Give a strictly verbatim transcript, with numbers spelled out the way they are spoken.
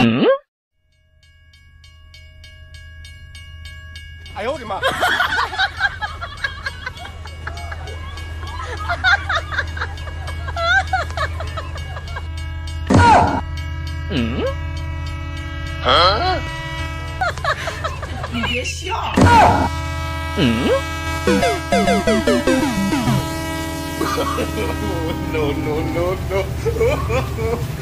嗯？ 哎呦我的妈！ 嗯？ 啊？你别笑。 嗯 ？No no no no！